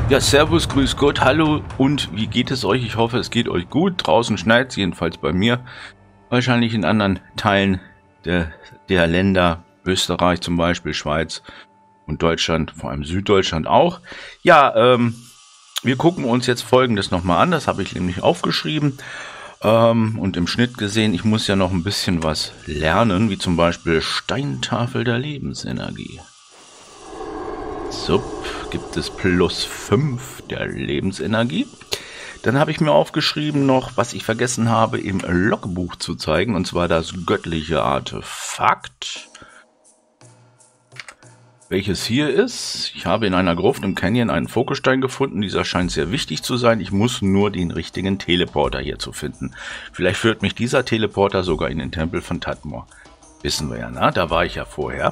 Ja, servus, grüß Gott, hallo und wie geht es euch? Ich hoffe, es geht euch gut. Draußen schneit es, jedenfalls bei mir. Wahrscheinlich in anderen Teilen der Länder, Österreich zum Beispiel, Schweiz und Deutschland, vor allem Süddeutschland auch. Ja, wir gucken uns jetzt Folgendes nochmal an, das habe ich nämlich aufgeschrieben und im Schnitt gesehen, ich muss ja noch ein bisschen was lernen, wie zum Beispiel Steintafel der Lebensenergie. Sup, gibt es +5 der Lebensenergie. Dann habe ich mir aufgeschrieben noch, was ich vergessen habe, im Logbuch zu zeigen, und zwar das göttliche Artefakt, welches hier ist. Ich habe in einer Gruft im Canyon einen Fokusstein gefunden. Dieser scheint sehr wichtig zu sein. Ich muss nur den richtigen Teleporter hier zu finden. Vielleicht führt mich dieser Teleporter sogar in den Tempel von Tadmor. Wissen wir ja, na? Da war ich ja vorher.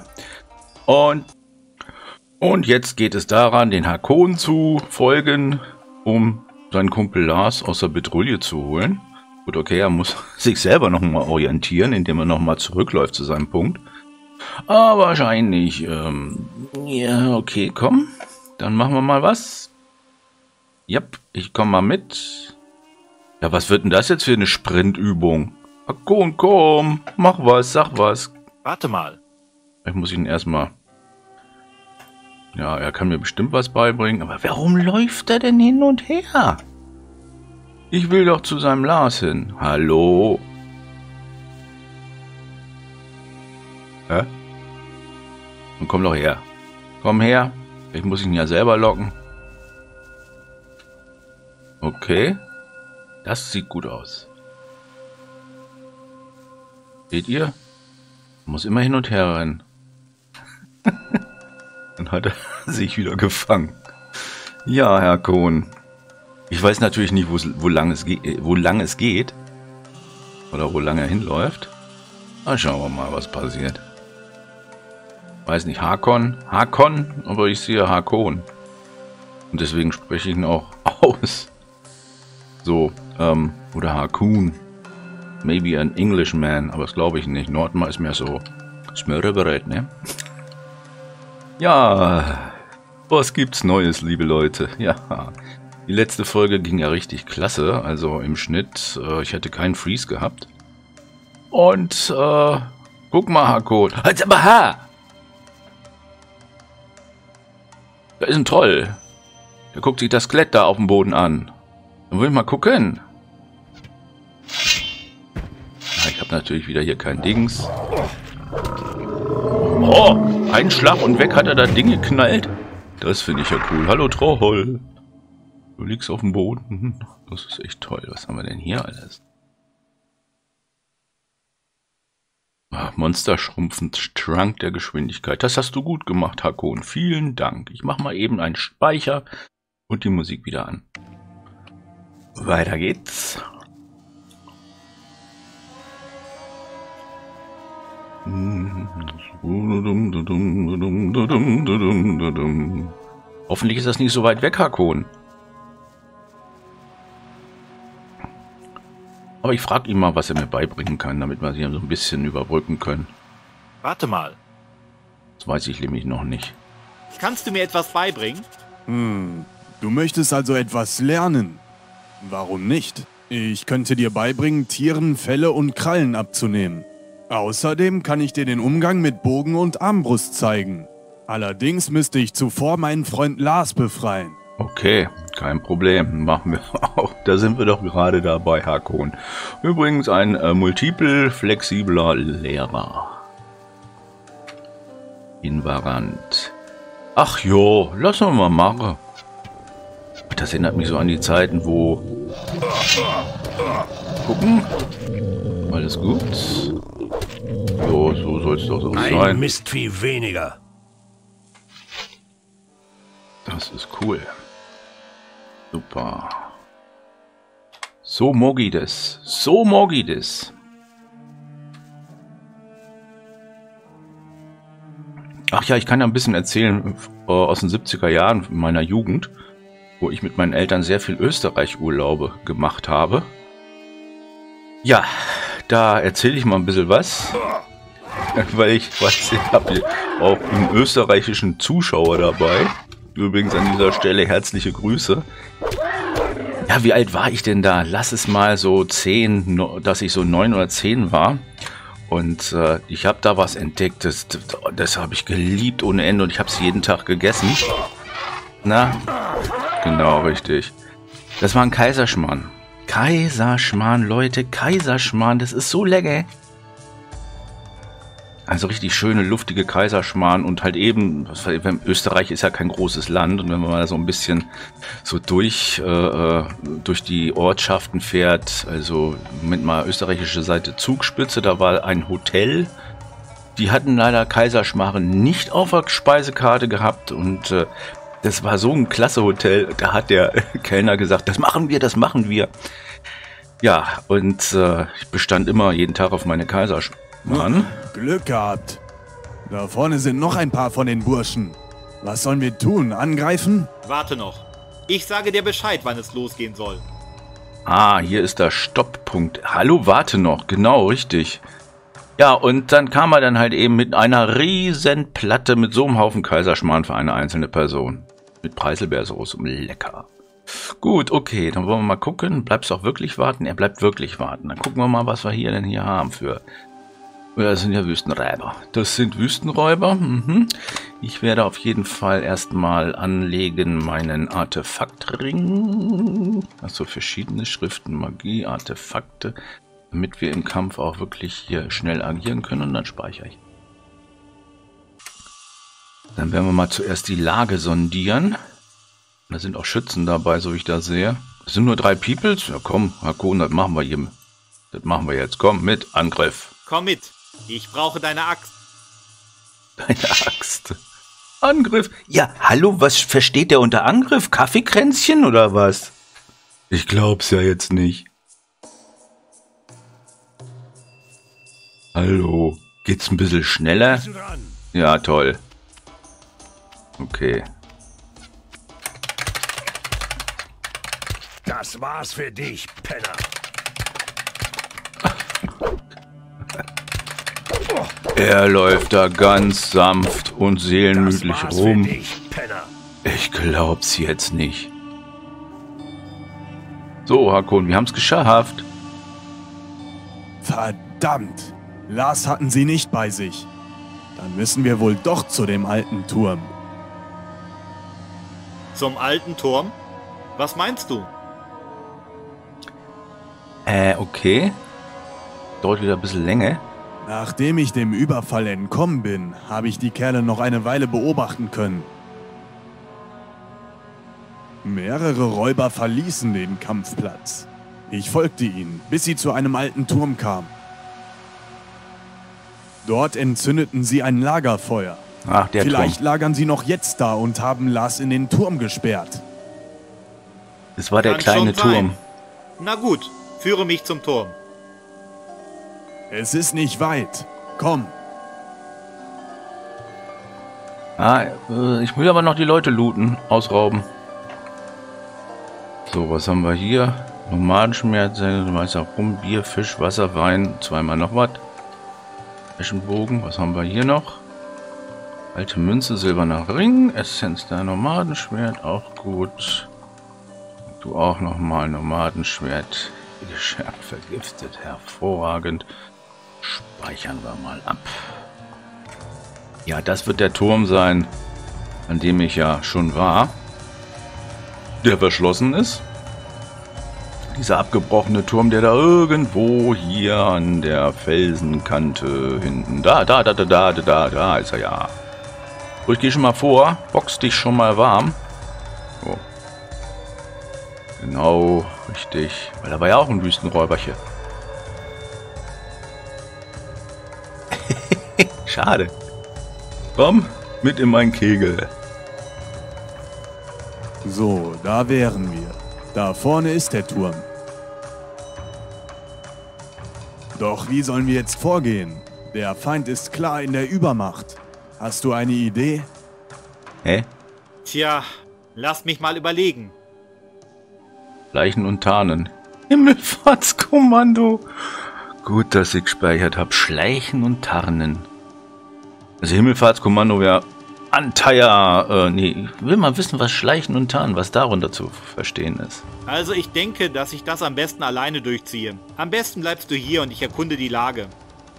Und jetzt geht es daran, den Hakon zu folgen, um seinen Kumpel Lars aus der Petrouille zu holen. Gut, okay, er muss sich selber nochmal orientieren, indem er nochmal zurückläuft zu seinem Punkt. Aber wahrscheinlich, ja, okay, komm, dann machen wir mal was. Yep, ich komme mal mit. Ja, was wird denn das jetzt für eine Sprintübung? Hakon, komm, mach was, sag was. Warte mal. Ich muss ihn erstmal... Ja, er kann mir bestimmt was beibringen, aber warum läuft er denn hin und her? Ich will doch zu seinem Lars hin. Hallo? Hä? Und komm doch her. Komm her. Ich muss ihn ja selber locken. Okay. Das sieht gut aus. Seht ihr? Muss immer hin und her rennen. Dann hat er sich wieder gefangen. Ja, Herr Kohn. Ich weiß natürlich nicht, wo lang es geht. Oder wo lange er hinläuft. Aber schauen wir mal, was passiert. Weiß nicht, Hakon, aber ich sehe Hakon. Und deswegen spreche ich ihn auch aus. So, oder Hakun. Maybe an Englishman, aber das glaube ich nicht. Nordmar ist mehr so Smörrebrett, ne? Ja, was gibt's Neues, liebe Leute? Ja, die letzte Folge ging ja richtig klasse, also im Schnitt, ich hätte keinen Freeze gehabt. Und, guck mal, Hakon. Halt aber ha! Da ist ein Troll. Der guckt sich das Skelett da auf dem Boden an. Dann will ich mal gucken. Ja, ich habe natürlich wieder hier kein Dings. Oh, ein Schlag und weg hat er das Ding geknallt. Das finde ich ja cool. Hallo Troll. Du liegst auf dem Boden. Das ist echt toll. Was haben wir denn hier alles? Monster schrumpfend, Trank der Geschwindigkeit. Das hast du gut gemacht, Hakon. Vielen Dank. Ich mache mal eben einen Speicher und die Musik wieder an. Weiter geht's. Hoffentlich ist das nicht so weit weg, Hakon. Aber ich frage ihn mal, was er mir beibringen kann, damit wir sie so ein bisschen überbrücken können. Warte mal. Das weiß ich nämlich noch nicht. Kannst du mir etwas beibringen? Du möchtest also etwas lernen. Warum nicht? Ich könnte dir beibringen, Tieren Felle und Krallen abzunehmen. Außerdem kann ich dir den Umgang mit Bogen und Armbrust zeigen. Allerdings müsste ich zuvor meinen Freund Lars befreien. Okay, kein Problem. Machen wir auch. Da sind wir doch gerade dabei, Hakon. Übrigens ein multiple flexibler Lehrer. Invariant. Ach jo, lass uns mal machen. Das erinnert mich so an die Zeiten, wo... Gucken. Alles gut. So soll es doch so sein. Ein Mistvieh weniger. Das ist cool. Super. So mag ich das. So mag ich das. Ach ja, ich kann ja ein bisschen erzählen aus den 70er Jahren meiner Jugend, wo ich mit meinen Eltern sehr viel Österreich-Urlaube gemacht habe. Ja, da erzähle ich mal ein bisschen was. Weil ich weiß, ich habe hier auch einen österreichischen Zuschauer dabei. Übrigens an dieser Stelle herzliche Grüße. Ja, wie alt war ich denn da? Lass es mal so 10, dass ich so 9 oder 10 war. Und ich habe da was entdeckt, das habe ich geliebt ohne Ende und ich habe es jeden Tag gegessen. Na, genau, richtig. Das war ein Kaiserschmarrn. Kaiserschmarrn, Leute, Kaiserschmarrn, das ist so lecker. Also richtig schöne, luftige Kaiserschmarrn und halt eben, Österreich ist ja kein großes Land und wenn man mal so ein bisschen so durch die Ortschaften fährt, also Moment mal, österreichische Seite Zugspitze, da war ein Hotel, die hatten leider Kaiserschmarrn nicht auf der Speisekarte gehabt und das war so ein klasse Hotel, da hat der Kellner gesagt, das machen wir, das machen wir. Ja, und ich bestand immer jeden Tag auf meine Kaiserschmarrn. Glück gehabt. Da vorne sind noch ein paar von den Burschen. Was sollen wir tun? Angreifen? Warte noch. Ich sage dir Bescheid, wann es losgehen soll. Ah, hier ist der Stopppunkt. Hallo, warte noch. Genau, richtig. Ja, und dann kam er dann halt eben mit einer riesen Platte mit so einem Haufen Kaiserschmarrn für eine einzelne Person. Mit Preiselbeersoße. Lecker. Gut, okay, dann wollen wir mal gucken. Bleibst du auch wirklich warten? Er bleibt wirklich warten. Dann gucken wir mal, was wir hier denn hier haben für... Ja, das sind ja Wüstenräuber. Das sind Wüstenräuber. Ich werde auf jeden Fall erstmal anlegen meinen Artefaktring. Also verschiedene Schriften, Magie, Artefakte, damit wir im Kampf auch wirklich hier schnell agieren können und dann speichere ich. Dann werden wir mal zuerst die Lage sondieren. Da sind auch Schützen dabei, so wie ich das sehe. Es sind nur 3 Peoples. Ja komm, Hakon, das machen wir hier. Das machen wir jetzt. Komm, mit Angriff. Komm mit. Ich brauche deine Axt. Deine Axt. Angriff. Ja, hallo, was versteht der unter Angriff? Kaffeekränzchen oder was? Ich glaub's ja jetzt nicht. Hallo. Geht's ein bisschen schneller? Ja, toll. Okay. Das war's für dich, Penner. Er läuft da ganz sanft und seelenmütlich rum. Dich, ich glaub's jetzt nicht. So, Hakon, wir haben's geschafft. Verdammt! Lars hatten sie nicht bei sich. Dann müssen wir wohl doch zu dem alten Turm. Zum alten Turm? Was meinst du? Okay. Dauert wieder ein bisschen länger. Nachdem ich dem Überfall entkommen bin, habe ich die Kerle noch eine Weile beobachten können. Mehrere Räuber verließen den Kampfplatz. Ich folgte ihnen, bis sie zu einem alten Turm kamen. Dort entzündeten sie ein Lagerfeuer. Ach, der Vielleicht Turm. lagern sie noch jetzt da und haben Lars in den Turm gesperrt. Es war der Kann kleine schon sein. Turm. Na gut, führe mich zum Turm. Es ist nicht weit. Komm. Ich will aber noch die Leute looten, ausrauben. So, was haben wir hier? Nomadenschmerz, weißer Rum, Bier, Fisch, Wasser, Wein, zweimal noch was. Eschenbogen, was haben wir hier noch? Alte Münze, silberner Ring, Essenz der Nomadenschwert, auch gut. Du auch nochmal Nomadenschwert, geschärft, vergiftet, hervorragend. Speichern wir mal ab. Ja, das wird der Turm sein, an dem ich ja schon war. Der verschlossen ist. Dieser abgebrochene Turm, der da irgendwo hier an der Felsenkante hinten. Da ist er ja. So, ich gehe schon mal vor. Box dich schon mal warm. So. Genau, richtig. Weil da war ja auch ein Wüstenräuberchen. Schade. Komm, mit in meinen Kegel. So, da wären wir. Da vorne ist der Turm. Doch wie sollen wir jetzt vorgehen? Der Feind ist klar in der Übermacht. Hast du eine Idee? Hä? Tja, lass mich mal überlegen. Leichen und Tarnen. Himmelfahrtskommando. Gut, dass ich gespeichert habe. Schleichen und Tarnen. Also Himmelfahrtskommando wäre Anteier. Nee, ich will mal wissen, was Schleichen und Tarnen, was darunter zu verstehen ist. Also ich denke, dass ich das am besten alleine durchziehe. Am besten bleibst du hier und ich erkunde die Lage.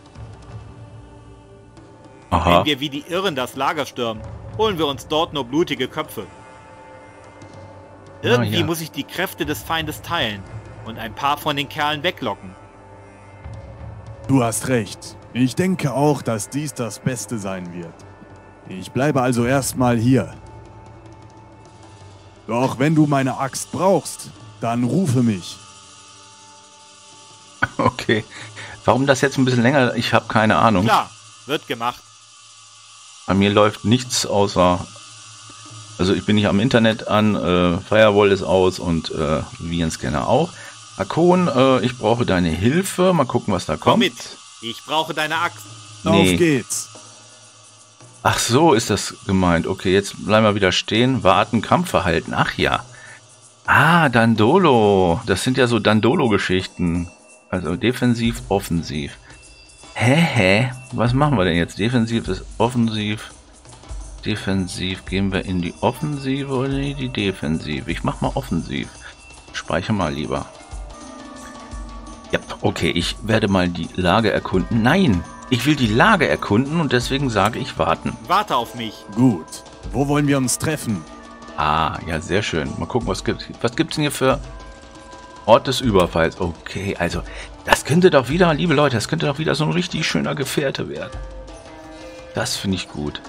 Aha. Wenn wir wie die Irren das Lager stürmen, holen wir uns dort nur blutige Köpfe. Irgendwie ja. muss ich die Kräfte des Feindes teilen und ein paar von den Kerlen weglocken. Du hast recht. Ich denke auch, dass dies das Beste sein wird. Ich bleibe also erstmal hier. Doch wenn du meine Axt brauchst, dann rufe mich. Okay. Warum das jetzt ein bisschen länger? Ich habe keine Ahnung. Klar, wird gemacht. Bei mir läuft nichts außer... Also ich bin nicht am Internet an, Firewall ist aus und Virenscanner auch. Akon, ich brauche deine Hilfe. Mal gucken, was da kommt. Komm mit, ich brauche deine Axt. Nee. Auf geht's. Ach so, ist das gemeint. Okay, jetzt bleiben wir wieder stehen. Warten, Kampfverhalten. Ach ja. Ah, Dandolo. Das sind ja so Dandolo-Geschichten. Also defensiv, offensiv. Hä? Was machen wir denn jetzt? Defensiv ist offensiv. Defensiv. Gehen wir in die Offensive oder in die Defensive? Ich mach mal offensiv. Speicher mal lieber. Ja, okay, ich werde mal die Lage erkunden. Nein, ich will die Lage erkunden und deswegen sage ich warten. Warte auf mich. Gut. Wo wollen wir uns treffen? Ah, ja, sehr schön. Mal gucken, was gibt's. Was gibt's denn hier für Ort des Überfalls? Okay, also, das könnte doch wieder, liebe Leute, das könnte doch wieder so ein richtig schöner Gefährte werden. Das finde ich gut.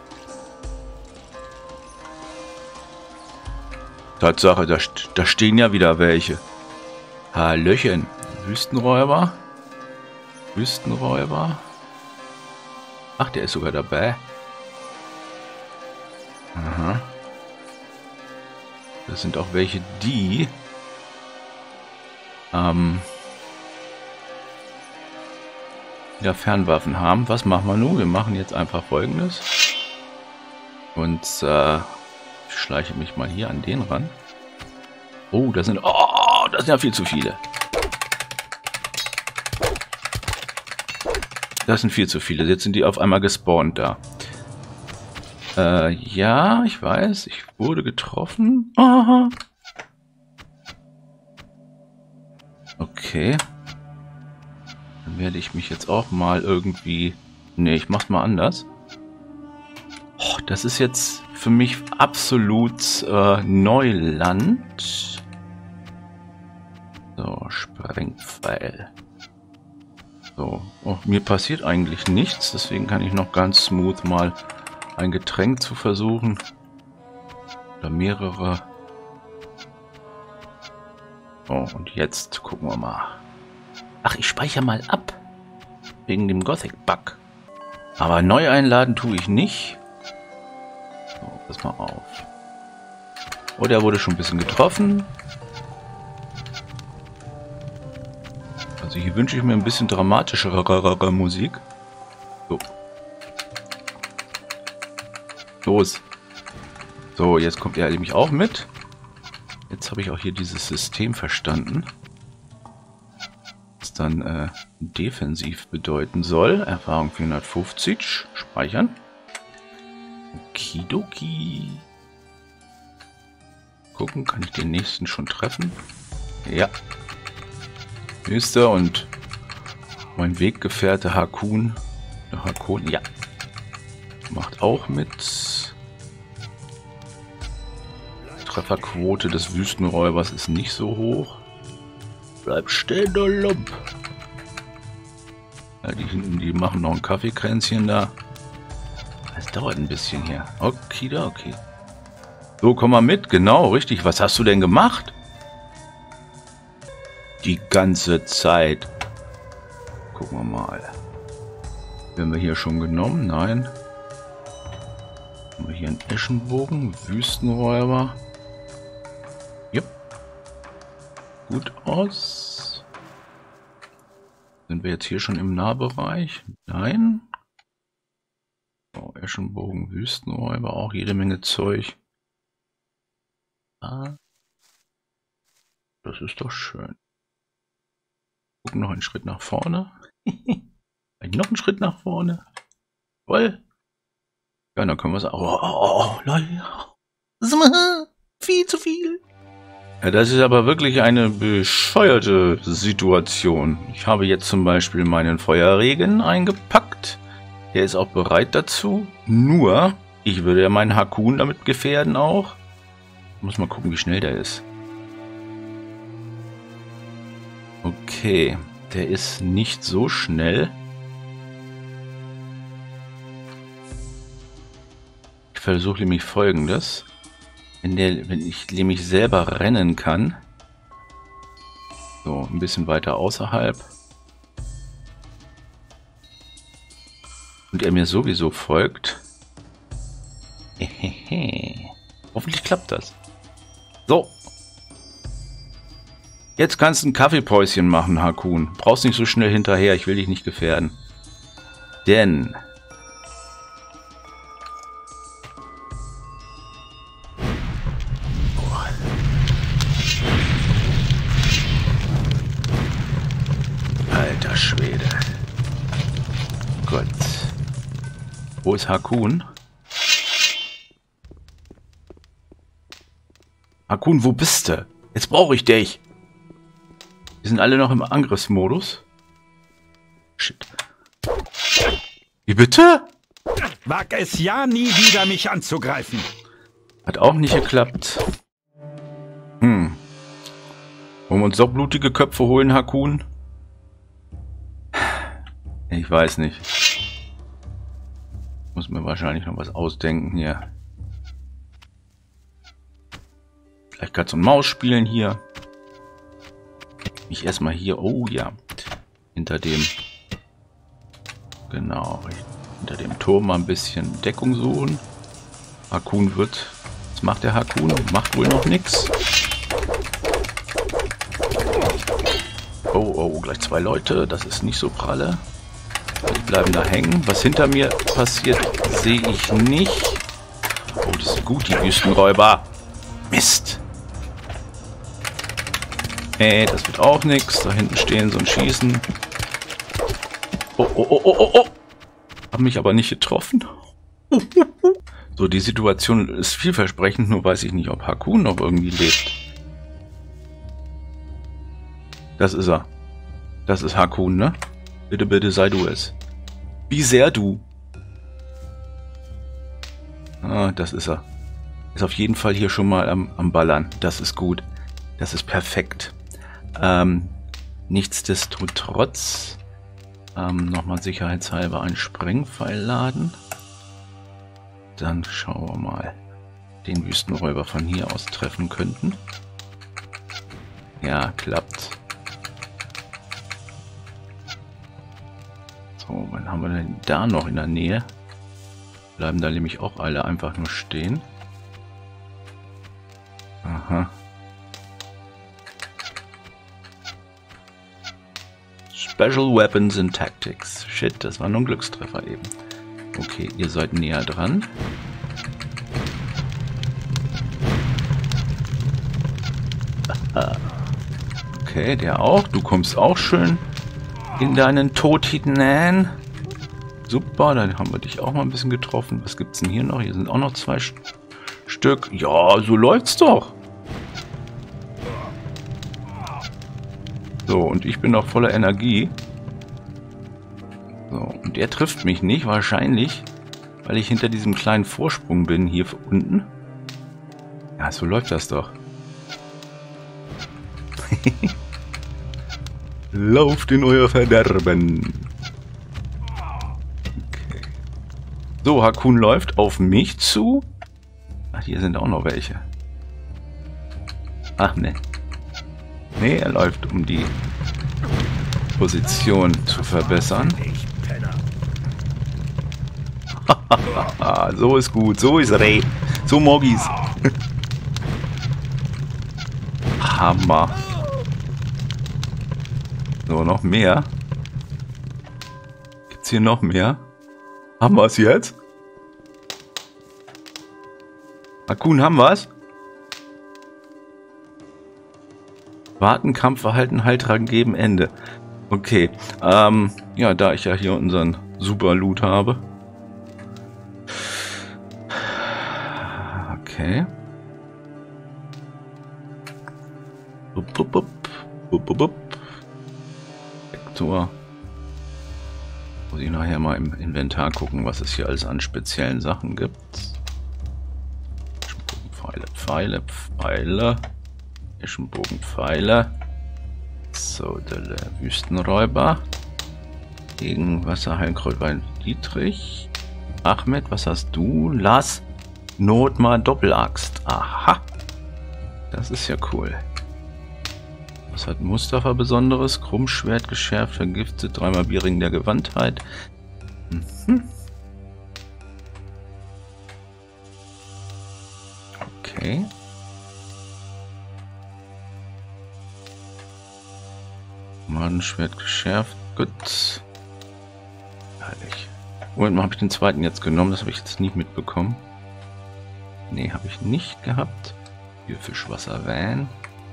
Tatsache, da stehen ja wieder welche. Hallöchen. Wüstenräuber. Wüstenräuber. Ach, der ist sogar dabei. Aha. Das sind auch welche, die ja, Fernwaffen haben. Was machen wir nun? Wir machen jetzt einfach Folgendes. Und ich schleiche mich mal hier an den ran. Oh, das sind ja viel zu viele. Das sind viel zu viele. Jetzt sind die auf einmal gespawnt da. Ja, ich weiß. Ich wurde getroffen. Aha. Okay. Dann werde ich mich jetzt auch mal irgendwie... Ne, ich mach's mal anders. Oh, das ist jetzt für mich absolut Neuland. So, Sprengpfeil. So, oh, mir passiert eigentlich nichts, deswegen kann ich noch ganz smooth mal ein Getränk zu versuchen. Oder mehrere. So, und jetzt gucken wir mal. Ach, ich speichere mal ab. Wegen dem Gothic-Bug. Aber neu einladen tue ich nicht. So, pass mal auf. Oh, der wurde schon ein bisschen getroffen. Also hier wünsche ich mir ein bisschen dramatischere Musik. So. Los. So, jetzt kommt er nämlich auch mit. Jetzt habe ich auch hier dieses System verstanden. Was dann defensiv bedeuten soll. Erfahrung 450. Speichern. Okidoki. Gucken, kann ich den nächsten schon treffen? Ja. Nächster und mein Weggefährte Hakun. Hakun, ja. Macht auch mit. Trefferquote des Wüstenräubers ist nicht so hoch. Bleib stehen, du Lump. Ja, die hinten, die machen noch ein Kaffeekränzchen da. Das dauert ein bisschen hier. Okay. So, komm mal mit. Genau, richtig. Was hast du denn gemacht? Die ganze Zeit. Gucken wir mal. Werden wir hier schon genommen? Nein. Haben wir hier einen Eschenbogen? Wüstenräuber. Yep. Gut aus. Sind wir jetzt hier schon im Nahbereich? Nein. Oh, Eschenbogen, Wüstenräuber, auch jede Menge Zeug. Ah. Das ist doch schön. Gucken noch einen Schritt nach vorne. Noch einen Schritt nach vorne. Voll. Ja, dann können wir es auch. Leute. Viel zu viel. Ja, das ist aber wirklich eine bescheuerte Situation. Ich habe jetzt zum Beispiel meinen Feuerregen eingepackt. Der ist auch bereit dazu. Nur, ich würde ja meinen Harkun damit gefährden auch. Muss mal gucken, wie schnell der ist. Okay, der ist nicht so schnell. Ich versuche nämlich Folgendes. Wenn ich nämlich selber rennen kann. So, ein bisschen weiter außerhalb. Und er mir sowieso folgt. Hoffentlich klappt das. So. Jetzt kannst du ein Kaffeepäuschen machen, Harkun. Brauchst nicht so schnell hinterher, ich will dich nicht gefährden. Denn... Alter Schwede. Gott. Wo ist Harkun? Harkun, wo bist du? Jetzt brauche ich dich. Wir sind alle noch im Angriffsmodus. Shit. Wie bitte? Wag es ja nie wieder, mich anzugreifen. Hat auch nicht geklappt. Wollen wir uns doch blutige Köpfe holen, Harkun? Ich weiß nicht. Muss mir wahrscheinlich noch was ausdenken hier. Vielleicht Katz und Maus spielen hier. Ich erstmal hier. Oh ja. Hinter dem. Genau. Hinter dem Turm mal ein bisschen Deckung suchen. Harkun wird. Was macht der Harkun? Macht wohl noch nichts. Oh, gleich 2 Leute. Das ist nicht so pralle. Die bleiben da hängen. Was hinter mir passiert, sehe ich nicht. Oh, die sind gut, die Wüstenräuber. Mist. Nee, das wird auch nichts. Da hinten stehen so ein Schießen. Oh. Haben mich aber nicht getroffen. So, die Situation ist vielversprechend, nur weiß ich nicht, ob Harkun noch irgendwie lebt. Das ist er. Das ist Harkun, ne? Bitte, bitte, sei du es. Wie sehr du. Ah, das ist er. Ist auf jeden Fall hier schon mal am Ballern. Das ist gut. Das ist perfekt. Nichtsdestotrotz nochmal sicherheitshalber einen Sprengpfeil laden. Dann schauen wir mal, den Wüstenräuber von hier aus treffen könnten. Ja, klappt. So, wann haben wir denn da noch in der Nähe? Bleiben da nämlich auch alle einfach nur stehen. Aha. Special Weapons and Tactics. Shit, das war nur ein Glückstreffer eben. Okay, ihr seid näher dran. Aha. Okay, der auch. Du kommst auch schön in deinen Tod hinein. Super, dann haben wir dich auch mal ein bisschen getroffen. Was gibt's denn hier noch? Hier sind auch noch 2 Stück. Ja, so läuft's doch. So, und ich bin noch voller Energie. So, und der trifft mich nicht, wahrscheinlich, weil ich hinter diesem kleinen Vorsprung bin, hier unten. Ja, so läuft das doch. Lauft in euer Verderben. Okay. So, Harkun läuft auf mich zu. Ach, hier sind auch noch welche. Ach, ne. Nee, er läuft, um die Position zu verbessern. So ist gut, so ist Reh. So Mogis. Hammer. So, noch mehr. Gibt's hier noch mehr? Haben wir es jetzt? Harkun, haben wir es? Warten, Kampfverhalten, Heiltragen geben, Ende. Okay, ja, da ich ja hier unseren super Loot habe. Okay. Bup, bup, bup. Bup, bup, bup. Vektor. Muss ich nachher mal im Inventar gucken, was es hier alles an speziellen Sachen gibt. Pfeile, Pfeile, Pfeile. Eschenbogen, Pfeile. So, der Wüstenräuber. Gegen Wasserheilkräuter Dietrich. Ahmed, was hast du? Lars Notmar Doppelaxt. Aha. Das ist ja cool. Was hat Mustafa Besonderes? Krummschwert geschärft, vergiftet, 3-mal Bierring der Gewandtheit. Mhm. Okay. Madenschwert geschärft. Gut. Herrlich. Moment mal, habe ich den zweiten jetzt genommen? Das habe ich jetzt nicht mitbekommen. Nee, habe ich nicht gehabt. Hier Fischwasser Van.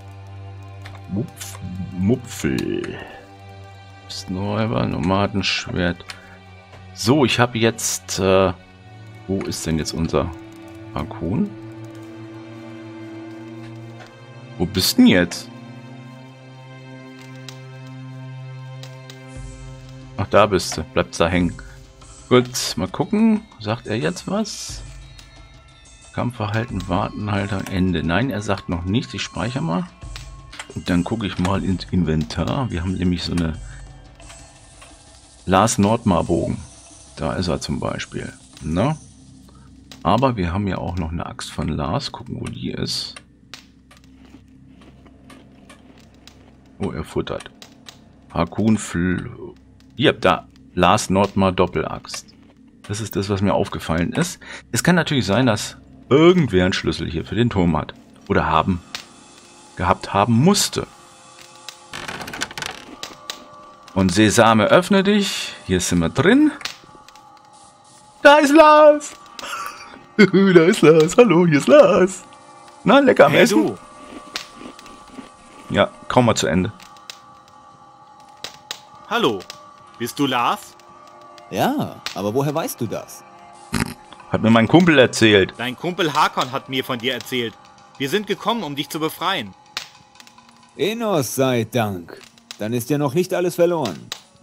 Mupfel. Snowriver, Nomadenschwert. So, ich habe jetzt... wo ist denn jetzt unser Harkun? Wo bist denn jetzt? Ach, da bist du. Bleibst da hängen. Gut, mal gucken. Sagt er jetzt was? Kampfverhalten, Wartenhalter, Ende. Nein, er sagt noch nichts. Ich speichere mal. Und dann gucke ich mal ins Inventar. Wir haben nämlich so eine Lars Nordmar Bogen. Da ist er zum Beispiel. Na? Aber wir haben ja auch noch eine Axt von Lars. Gucken, wo die ist. Oh, er futtert. Harkun hier, da. Lars Nordmar Doppelaxt. Das ist das, was mir aufgefallen ist. Es kann natürlich sein, dass irgendwer einen Schlüssel hier für den Turm hat. Oder gehabt haben musste. Und Sesame, öffne dich. Hier sind wir drin. Da ist Lars. Da ist Lars. Hallo, hier ist Lars. Na, lecker am Essen. Du. Ja, kaum mal zu Ende. Hallo, bist du Lars? Ja, aber woher weißt du das? Hat mir mein Kumpel erzählt. Dein Kumpel Hakon hat mir von dir erzählt. Wir sind gekommen, um dich zu befreien. Enos sei Dank. Dann ist ja noch nicht alles verloren.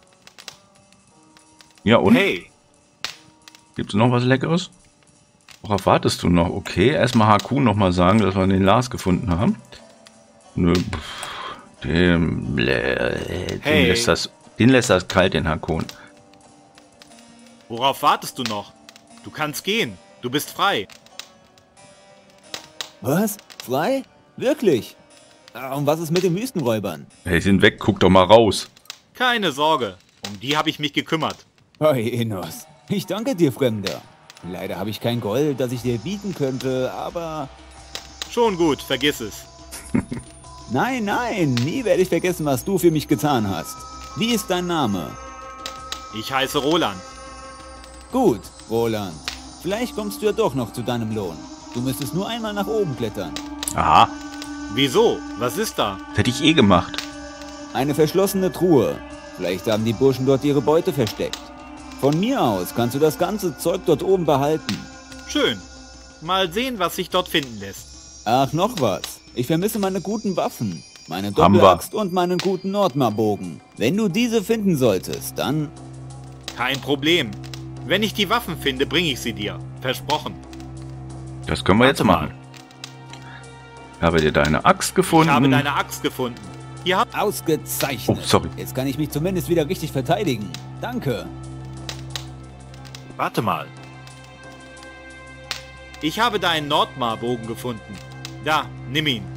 Ja, und? Hey. Gibt's noch was Leckeres? Worauf wartest du noch? Okay, erstmal Harkun noch mal sagen, dass wir den Lars gefunden haben. Nö, den lässt das kalt, den Harkun. Worauf wartest du noch? Du kannst gehen. Du bist frei. Was? Frei? Wirklich? Und was ist mit den Wüstenräubern? Hey, sind weg, guck doch mal raus. Keine Sorge. Um die habe ich mich gekümmert. Hey, Enos. Ich danke dir, Fremder. Leider habe ich kein Gold, das ich dir bieten könnte, aber... Schon gut, vergiss es. Nein, nie werde ich vergessen, was du für mich getan hast. Wie ist dein Name? Ich heiße Roland. Gut, Roland. Vielleicht kommst du ja doch noch zu deinem Lohn. Du müsstest nur einmal nach oben klettern. Aha. Wieso? Was ist da? Das hätte ich eh gemacht. Eine verschlossene Truhe. Vielleicht haben die Burschen dort ihre Beute versteckt. Von mir aus kannst du das ganze Zeug dort oben behalten. Schön. Mal sehen, was sich dort finden lässt. Ach, noch was. Ich vermisse meine guten Waffen. Meine Doppelaxt und meinen guten Nordmar-Bogen. Wenn du diese finden solltest, dann... Kein Problem. Wenn ich die Waffen finde, bringe ich sie dir. Versprochen. Das können wir jetzt machen. Ich habe dir deine Axt gefunden. Ich habe deine Axt gefunden. Hier habt... Ausgezeichnet. Oh, sorry. Jetzt kann ich mich zumindest wieder richtig verteidigen. Danke. Warte mal. Ich habe deinen Nordmar-Bogen gefunden. Da, nimm ihn.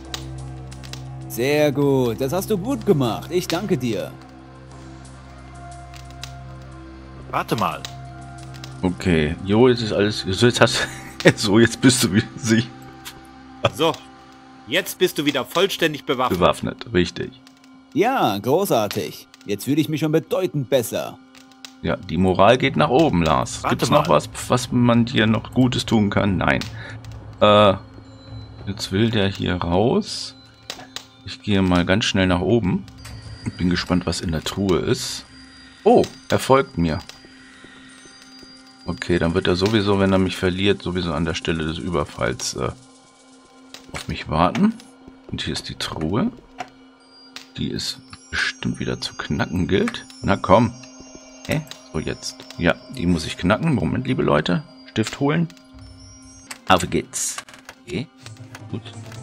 Sehr gut. Das hast du gut gemacht. Ich danke dir. Warte mal. Okay, jo, jetzt ist alles... jetzt bist du wieder sicher. So, jetzt bist du wieder vollständig bewaffnet. Bewaffnet, richtig. Ja, großartig. Jetzt fühle ich mich schon bedeutend besser. Ja, die Moral geht nach oben, Lars. Warte Gibt's noch mal. was man dir noch Gutes tun kann? Nein. Jetzt will der hier raus. Ich gehe mal ganz schnell nach oben. Bin gespannt, was in der Truhe ist. Oh, er folgt mir. Okay, dann wird er sowieso, wenn er mich verliert, sowieso an der Stelle des Überfalls auf mich warten. Und hier ist die Truhe. Die ist bestimmt wieder zu knacken gilt. Na komm. So jetzt. Ja, die muss ich knacken. Moment, liebe Leute. Stift holen. Auf geht's. Okay, gut.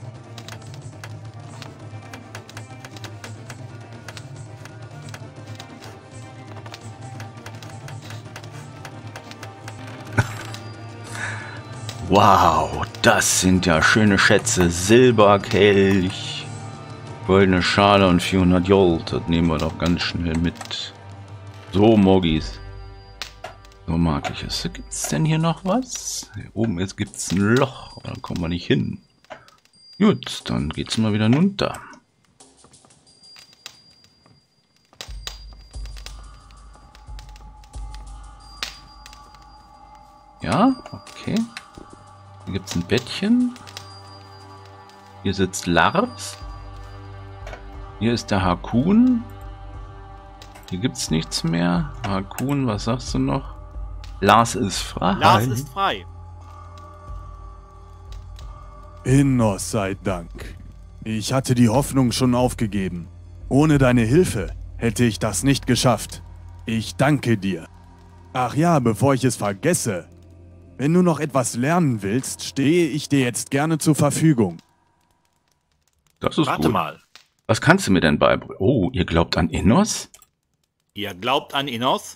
Wow, das sind ja schöne Schätze. Silberkelch, goldene Schale und 400 Gold. Das nehmen wir doch ganz schnell mit. So, Mogis. So mag ich es. Gibt es denn hier noch was? Hier oben jetzt gibt es ein Loch, aber da kommen wir nicht hin. Gut, dann geht's mal wieder runter. Ja, okay. Hier gibt es ein Bettchen. Hier sitzt Lars. Hier ist der Hakun. Hier gibt es nichts mehr. Hakun, was sagst du noch? Lars ist frei. Lars ist frei. Innos sei Dank. Ich hatte die Hoffnung schon aufgegeben. Ohne deine Hilfe hätte ich das nicht geschafft. Ich danke dir. Ach ja, bevor ich es vergesse. Wenn du noch etwas lernen willst, stehe ich dir jetzt gerne zur Verfügung. Das ist Warte gut. mal. Was kannst du mir denn beibringen? Oh, ihr glaubt an Innos? Ihr glaubt an Innos?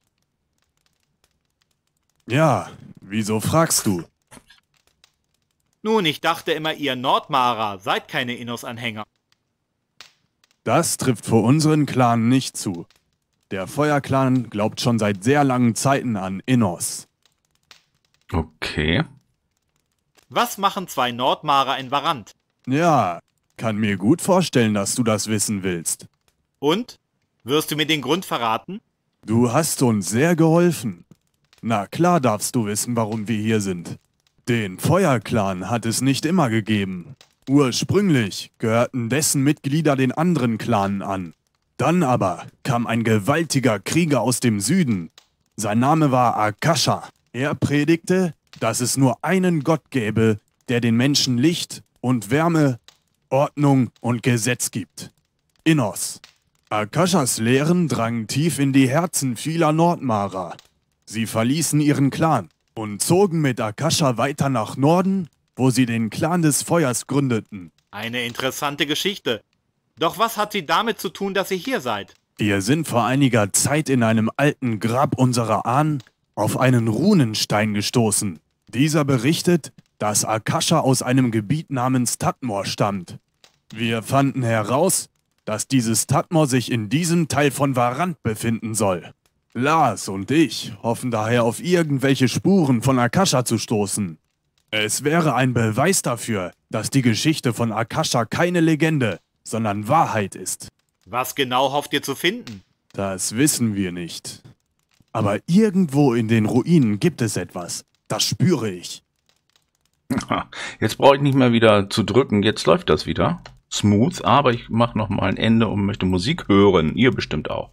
Ja, wieso fragst du? Nun, ich dachte immer, ihr Nordmarer seid keine Innos-Anhänger. Das trifft für unseren Clan nicht zu. Der Feuerclan glaubt schon seit sehr langen Zeiten an Innos. Okay. Was machen zwei Nordmarer in Varant? Ja, kann mir gut vorstellen, dass du das wissen willst. Und? Wirst du mir den Grund verraten? Du hast uns sehr geholfen. Na klar darfst du wissen, warum wir hier sind. Den Feuerclan hat es nicht immer gegeben. Ursprünglich gehörten dessen Mitglieder den anderen Clanen an. Dann aber kam ein gewaltiger Krieger aus dem Süden. Sein Name war Akasha. Er predigte, dass es nur einen Gott gäbe, der den Menschen Licht und Wärme, Ordnung und Gesetz gibt. Innos. Akashas Lehren drangen tief in die Herzen vieler Nordmarer. Sie verließen ihren Clan und zogen mit Akasha weiter nach Norden, wo sie den Clan des Feuers gründeten. Eine interessante Geschichte. Doch was hat sie damit zu tun, dass ihr hier seid? Wir sind vor einiger Zeit in einem alten Grab unserer Ahnen auf einen Runenstein gestoßen. Dieser berichtet, dass Akasha aus einem Gebiet namens Tatmor stammt. Wir fanden heraus, dass dieses Tatmor sich in diesem Teil von Varant befinden soll. Lars und ich hoffen daher auf irgendwelche Spuren von Akasha zu stoßen. Es wäre ein Beweis dafür, dass die Geschichte von Akasha keine Legende, sondern Wahrheit ist. Was genau hofft ihr zu finden? Das wissen wir nicht. Aber irgendwo in den Ruinen gibt es etwas. Das spüre ich. Jetzt brauche ich nicht mehr wieder zu drücken. Jetzt läuft das wieder. Smooth, aber ich mache noch mal ein Ende und möchte Musik hören. Ihr bestimmt auch.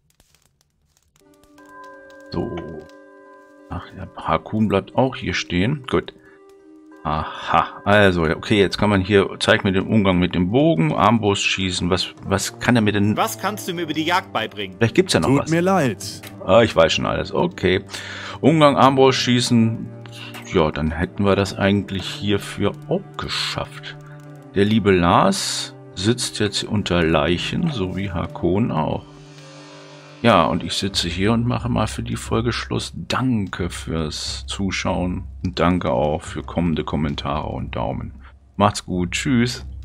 So. Ach, der Hakun bleibt auch hier stehen. Gut. Aha. Also, okay, jetzt kann man hier, zeigt mir den Umgang mit dem Bogen, Armbrust schießen. Was kann er mir denn... Was kannst du mir über die Jagd beibringen? Vielleicht gibt es ja noch Tut was. mir leid. Ah, ich weiß schon alles. Okay. Umgang, Armbrust schießen. Ja, dann hätten wir das eigentlich hierfür auch geschafft. Der liebe Lars sitzt jetzt unter Leichen, so wie Hakon auch. Ja, und ich sitze hier und mache mal für die Folge Schluss. Danke fürs Zuschauen und danke auch für kommende Kommentare und Daumen. Macht's gut, tschüss.